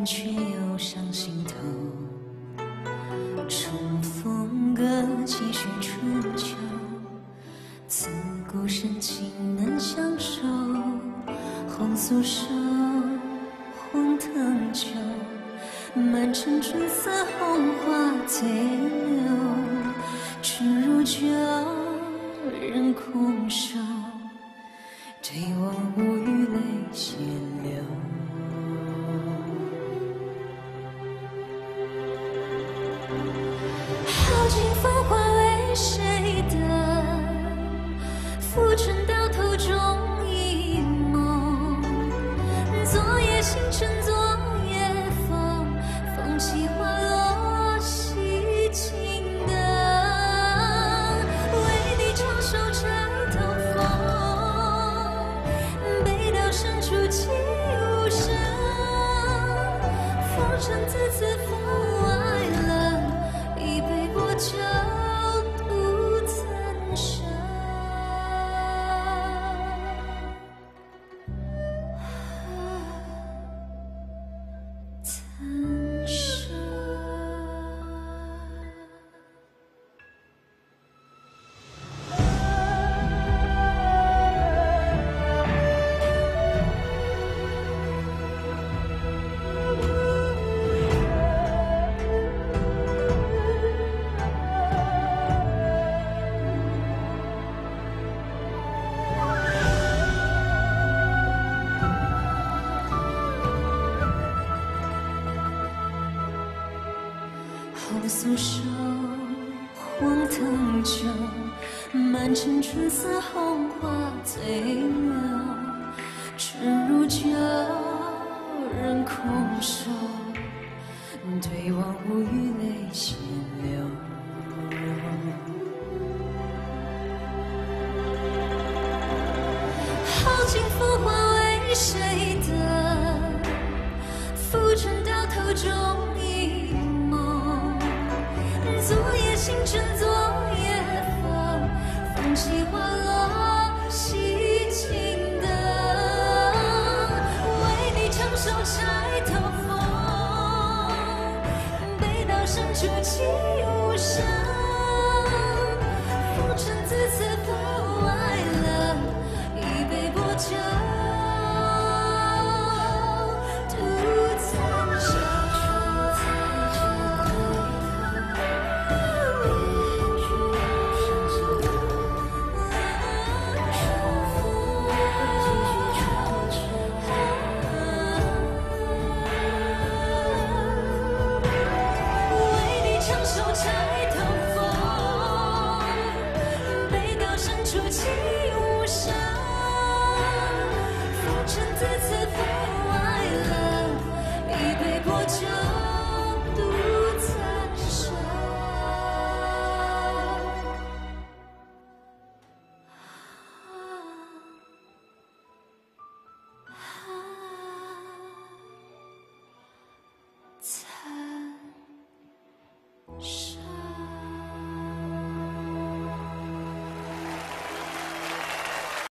人却又上心头。重逢歌几许初秋，自古深情难相守。红酥手，红藤酒，满城春色红花醉流。春如旧，人空瘦，对望无语泪先流。好景风华为谁等？浮沉到头终一梦。昨夜星辰昨夜风，风起花落西青灯。为你长守摘头风，北岛深处起无声。风尘自此风外冷，一杯薄酒独残生。残生。红酥手，黄藤酒，满城春色红花醉流。春如旧，人空瘦，对望无语泪先流。好景风华为谁